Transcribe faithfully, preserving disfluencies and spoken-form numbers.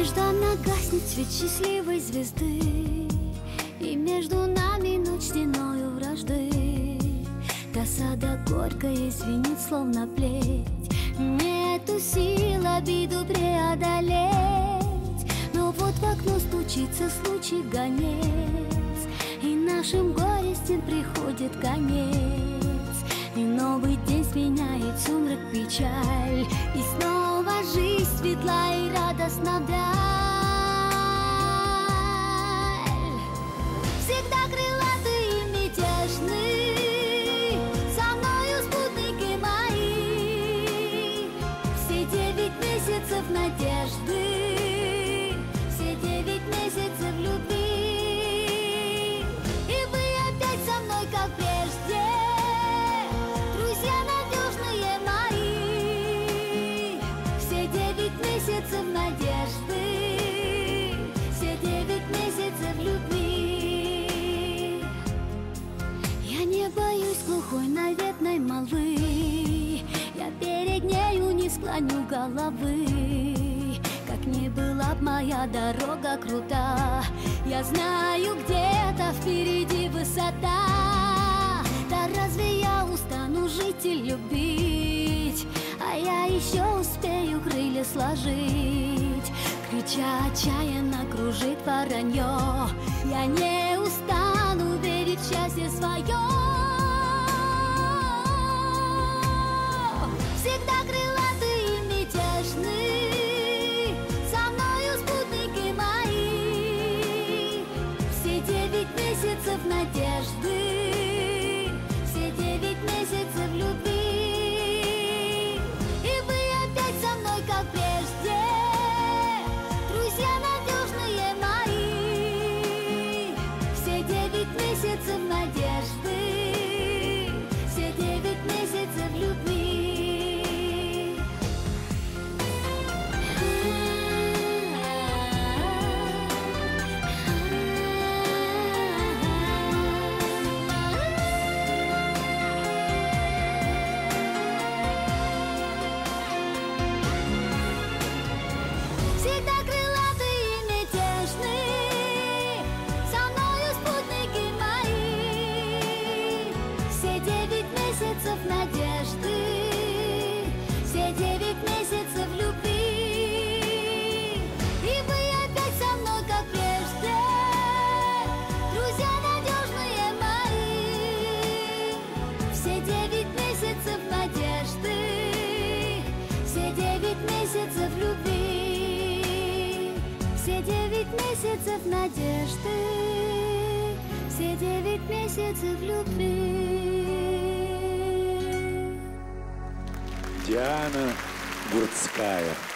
Нежданно гаснет свет счастливой звезды, и между нами ночь стеною вражды. Досада горькая звенит, словно плеть. Нету сил обиду преодолеть. Но вот в окно стучится случай гонец, и нашим горестям приходит конец. И новый день сменяет сумрак, печаль, и снова жизнь светла и радостна вдаль. Всегда крылатый и мятежный, со мною спутники мои. Все девять месяцев надежды, все девять месяцев любви. И вы опять со мной, как прежде, друзья надежные мои. Все девять месяцев надежды, все девять месяцев любви. Я не боюсь глухой наветной молвы, я перед нею не склоню головы. Как ни была б моя дорога крута, я знаю, где-то впереди высота. Да разве я устану жить и любить? А я еще успею крылья сложить. Крича отчаянно кружит воронье, я не устану верить в счастье свое. Всегда крылатый и мятежный, со мною спутники мои. Все девять месяцев надежды, все девять месяцев любви. И вы опять со мной, как прежде, друзья надежные мои. Все девять месяцев надежды, все девять месяцев любви. Всегда крылатый и мятежный, со мною спутники мои. Все девять месяцев надежды, все девять месяцев любви. И вы опять со мной, как прежде, друзья надежные мои. Все девять месяцев надежды, все девять месяцев любви. Все девять месяцев надежды, все девять месяцев любви. Диана Гурцкая.